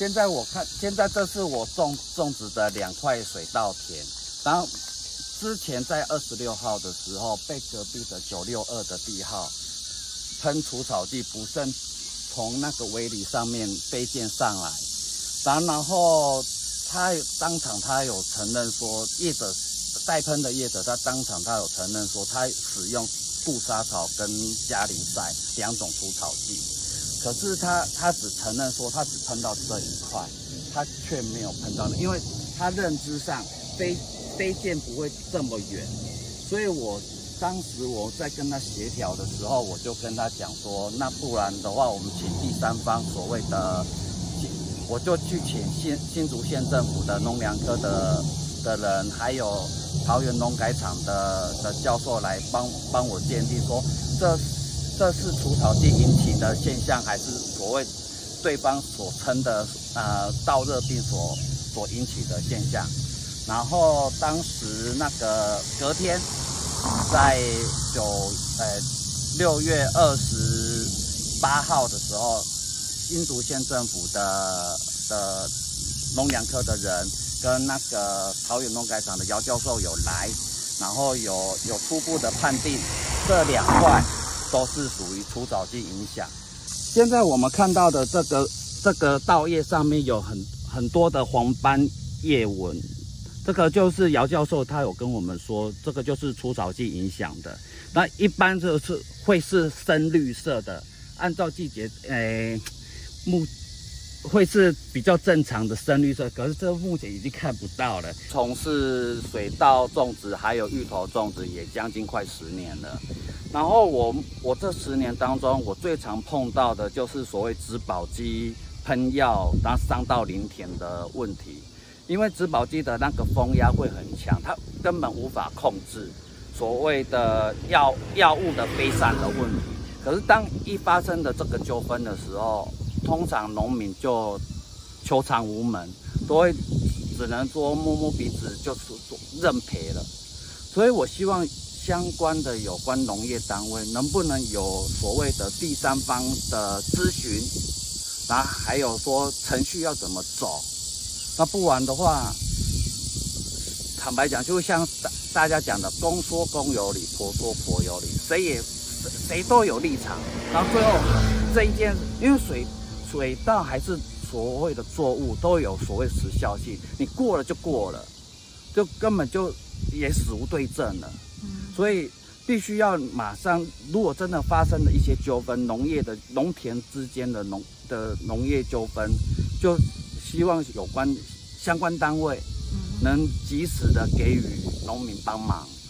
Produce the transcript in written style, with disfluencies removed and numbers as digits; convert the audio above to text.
现在我看，现在这是我种植的2块水稻田，然后之前在26号的时候被隔壁的962的地号喷除草剂，不慎从那个围篱上面飞溅上来，然后他当场有承认说，带喷的业者他当场有承认说，他使用杜莎草跟加林赛2种除草剂。可是他只承认说他只喷到这一块，他却没有喷到，因为他认知上飞溅不会这么远，所以当时我在跟他协调的时候，我就跟他讲说，那不然的话，我们请第三方所谓的，我就去请新竹县政府的农粮科的人，还有桃园农改场的教授来帮我鉴定说，这是除草剂引起的现象，还是所谓对方所称的稻热病所引起的现象？然后当时那个隔天，在6月28号的时候，新竹县政府的农粮科的人跟那个桃园农改场的姚教授有来，然后有初步的判定，这2块都是属于除草剂影响。现在我们看到的这个稻叶上面有很多的黄斑叶纹，这个就是姚教授他有跟我们说，这个就是除草剂影响的。那一般就是会是深绿色的，按照季节，会是比较正常的深绿色，可是这目前已经看不到了。从事水稻种植还有芋头种植也将近快10年了。然后我这10年当中，我最常碰到的就是所谓植保机喷药，然后伤到林田的问题。因为植保机的那个风压会很强，它根本无法控制所谓的药物的飞散的问题。可是当一发生的这个纠纷的时候，通常农民就求偿无门，都会只能说摸摸鼻子就认赔了。所以我希望相关的有关农业单位能不能有所谓的第三方的咨询，然后还有说程序要怎么走。那不然的话，坦白讲，就像大家讲的，公说公有理，婆说婆有理，谁都有立场。然后最后这一件，因为水稻还是所谓的作物，都有所谓时效性，你过了就过了，就根本就也死无对证了。所以必须要马上，如果真的发生了一些纠纷，农田之间的农业纠纷，就希望相关单位能及时的给予农民帮忙。